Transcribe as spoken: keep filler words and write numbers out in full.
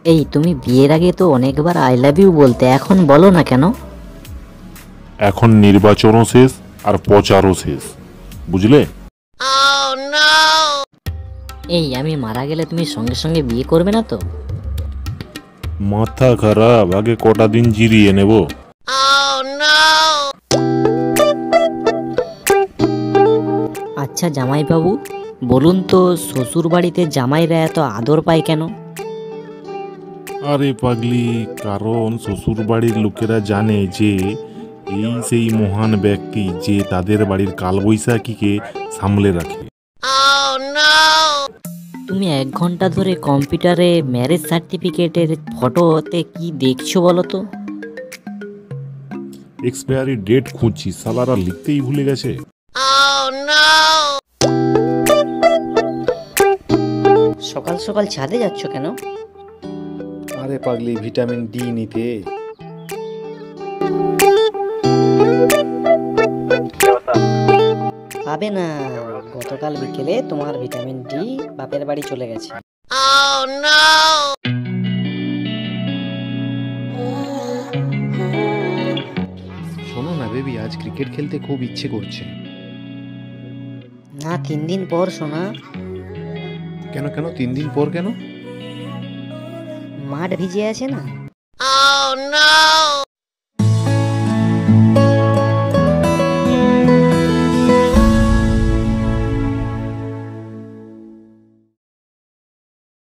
এই তুমি বিয়ের আগে তো অনেকবার আই লাভ ইউ বলতে, এখন বলো না কেন? এখন নির্বাচনও শেষ আর প্রচারও শেষ, বুঝলে? এই আমি মারা গেলে তুমি সঙ্গে সঙ্গে বিয়ে করবে না তো? মাথা খারাপ, আগে কটা দিন জিরিয়ে নেব। আচ্ছা জামাইবাবু, বলুন তো শ্বশুর বাড়িতে জামাইরা এত আদর পায় কেন? আরে পাগলি, কারণ শ্বশুর বাড়ির লোকেরা জানে যে এই সেই মহান ব্যক্তি যে তাদের বাড়ির কালবৈশাখীকে সামলে রাখে। তুমি এক ঘন্টা ধরে কম্পিউটারে ম্যারেজ সার্টিফিকেটের ফটোতে কি দেখছো বলো তো? এক্সপায়ারি ডেট খুঁজছি, সালারা লিখতেই ভুলে গেছে। সকাল সকাল ছাদে যাচ্ছ কেন? আরে পাগলি, ভিটামিন ডি নিতে। পাবে না, গতকাল বিকেলে তোমার ভিটামিন ডি বাপের বাড়ি চলে গেছে। শোনো না বেবি, আজ ক্রিকেট খেলতে খুব ইচ্ছে করছে। না, তিন দিন পর শোনা। কেন কেন তিন দিন পর কেন? মাঠ ভিজে আছে না।